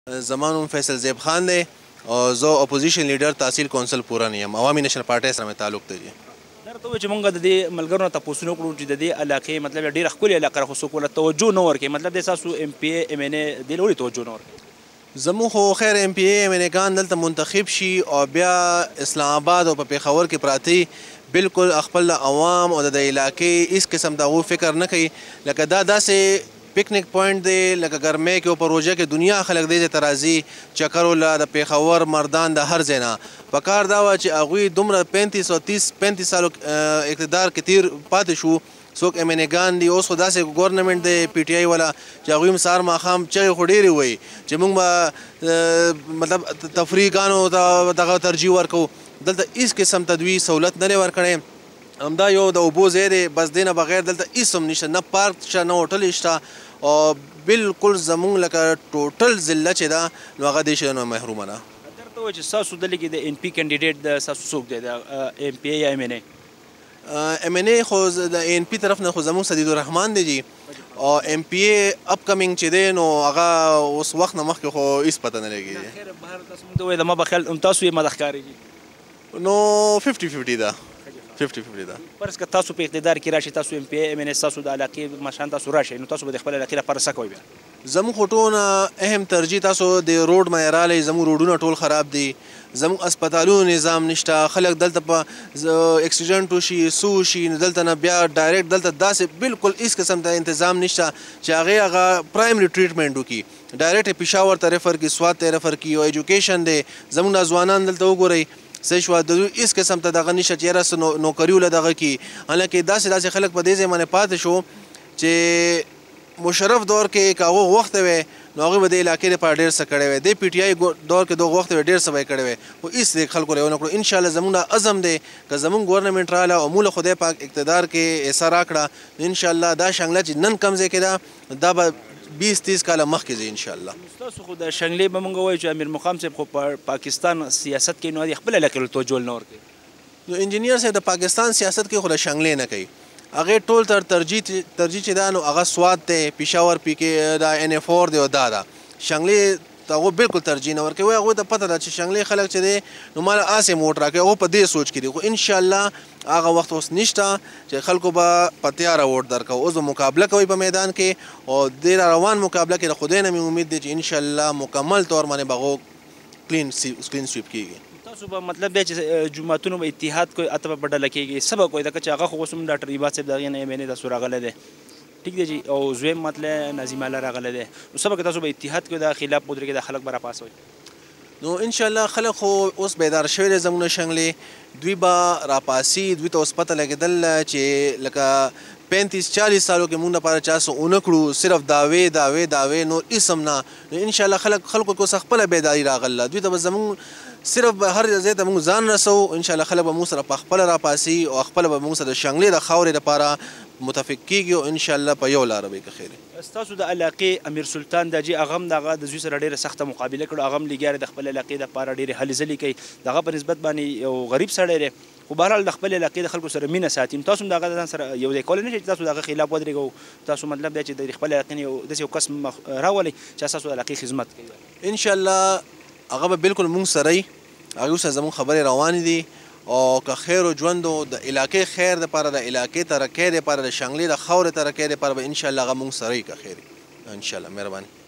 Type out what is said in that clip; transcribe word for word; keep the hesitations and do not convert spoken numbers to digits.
زما نوم فیصل زیب خان دی او زه اپوزیشن لیډر تحصیل کونسل پورن یم. عوامي نیشنل پارټۍ سره مې تعلق دی. درته ووایي چې مونږ د دې ملګرو نه تپوسونه وکړو چې د دې علاقې مطلب ډېره ښکلې علاقه ده خو څوک ورته توجه نه ورکوي. مطلب دی ستاسو ایم پي اے ایم این اے دې له ولې توجه نه ورکوي؟ زموږ خو خیر ایم پي اے ایم این اے ګان دلته منتخب شي او بیا اسلام آباد او په پېښور کې پراته بالکل خپل عوام او د علاقې هېڅ قسم د هغو فکر نه کوي. لکه دا داسې پکنیک پوینټ دی لکه ګرمۍ کې او په روژه کې دنیا خلک دې ځای ته راځي چکر وله د پېښور مردان د هر ځای نه. په کار دا وه چې هغوی دومره پینتیس او تیس پینتیس سالو اقتدار کې تیر پاتې شو. څوک ایم این اے ګان دي اوس خو داسې ګورنمنټ دی پی ټي آی والا چې هغوی هم سهار ماښام چغې خو ډېرې وایي چې موږ به مطلب تفریحګانو ته دغه ترجیح ورکوو. دلته هېڅ قسم ته دوی سهولت نه دی ورکړی. همدا یو د اوبو ځای دی بس دې نه بغیر دلته هېڅ هم نشته، نه پارک شته نه هوټل شته او بالکل زمونږ لکه ټوټل ضلع چې ده نو هغه دې شیانو محرومه ده. درته ووایي چې ستاسو دلې کې د این پي کینډیډیټ د ستاسو څوک دی د ایم پي اے یا ایم این اے؟ ایم این اے خو د این پي طرف نه خو زمونږ سدید الرحمن دی جي او ایم پي اے اپ کمینګ چې دی نو هغه اوس وخت نه مخکې خو هېڅ پته نه لګېږي. خیر بهر تاسو مونږ ته ووایي زما په خیال تاسو یې مده ښکارېږي نو ففټي ففټي ده ففټي ففټي ده. فرض که تاسو په اقتدار کې راشئ تاسو ایم پي اے ایم این اے ستاسو د علاقې مشران تاسو راشئ نو تاسو به د خپل علاقې لپاره څه کوئ بیا؟ زموږ خو ټولونه اهم ترجیح تاسو د روډ معیاروالی زموږ روډونه ټول خراب دي. زموږ اسپتالونو نظام نشته. خلک دلته په اکسیډنټ وشي څه وشي نو دلته نه بیا ډایرکټ دلته داسې بالکل هېڅ قسم ته انتظام نشته چې هغې هغه پرایمري ټریټمنټ وکړي. ډایرکټ پېښور ته ریفر کړي، سوات ته ریفر کړي. او ایجوکیشن دی زموږ دا ځوانان دلته وګورئ صحیح شوه د دوی هېڅ قسم ته دغه نشته چې یاره څه نوکري وله دغه کړي. حالانکې داسې داسې خلک په دې ځای باندې پاتې شو چې مشرف دور کې که هغه وخت وی نو هغوی به د علاقې لپاره ډېر څه کړی وی. د پي ټي آی دور کې دغه وخت وی ډېر څه به یې کړی وی خو هېڅ د خلکو را ونه کړو. انشاءالله زموږ دا عزم دی که زموږ ګورنمنټ راغله او موږ له خدای پاک اقتدار کې حصه راکړه نو انشاءالله دا شنګله چې نن کم ځای کې ده دا به بیس تیس کاله مخکې ځي انشاءالله. ستاسو خو د شنګلې به مونږ ووایو چې امیر مقام صاحب خو په پاکستان سیاست کې نو د خپل علاقې له توجه نه ورکوي. نو انجینیر صاحب د پاکستان سیاست کې خو د شنګلې نه کوي. هغې ټول تر ترجیح ترجیح چې ده نو هغه سوات دی، پېښور پي کې دا این اے فور دی او دا ده. شنګلې ته هغو بالکل ترجیح نه ورکوي. هغوی ته پته ده چې شنګلې خلک چې دی نو ما هسې موټ راکوي. هغو په دې سوچ کې دي خو انشاءالله هغه وخت اوس نشته چې خلکو به په تیاره ووټ درکوو. اوس به مقابله کوئ په میدان کې او دې را روان مقابله کې د خدای نه مې امید دی چې انشاءالله مکمل طور باندې به هغو کلین کلین سویپ کېږي. تاسو به مطلب دی چې جوماتونو به اتحاد کوئ اته به په ډله کېږي څه به کوئ ځکه چې هغه خو اوس هم ډاکټر عباد صاحب د هغې نه ایم این اے تاسو راغلی دی ټیک دی جي او زویم مطلب نظیم الله راغلی دی نو څه به تاسو به اتحاد کوئ د خلاف ودرېږئ د خلک به راپاڅوئ؟ نو انشاءالله خلک خو اوس بیدار شوي دی زموږ شنګلې دوی به راپاسي. دوی ته اوس پته لګېدل چې لکه پینتیس چالیس سالو کې مونږ لپاره چا څه ونه کړو صرف دعوې دعوې دعوې نور هېڅ هم نه. نو انشاءالله خلک خلکو کې اوس خپله بیداري راغله. دوی ته به زموږ صرف به هر ځای ته موږ ځان رسوو. انشاءالله خلک به موږ سره په خپله راپاسي او خپله به موږ سره د شنګلې د خاورې لپاره متفق کېږي او انشاءالله په یو لاره به یې کښېري. ستاسو د علاقې امیر سلطان دا جي هغه هم د هغه د زوی سره ډېره سخته مقابله کړو. هغه هم لګیا دی د خپل علاقې دپاره ډېرې هلې ځلې کوي. د هغه په نسبت باندې یو غریب سړی دی خو بهرحال د خپل علاقې د خلکو سره مینه ساتي. تاسو هم د هغه د ځان سره یو ځای کولی نه شئ چې تاسو د هغه خلاف ودرېږئ. تاسو مطلب دی چې د خپل علاقې نه یو داسې یو کس راولئ چې ستاسو د علاقې خدمت کوي. انشاءالله هغه به بالکل مونږ سره وي. هغوی سره زموږ خبرې روانې دي او که خیر و ژوند و د علاقې خیر دپاره د علاقې ترقۍ دپاره د شنګلې د خاورې ترقۍ دپاره به انشاءالله هغه مونږ سره وي که خیر وي انشاءالله. مهرباني.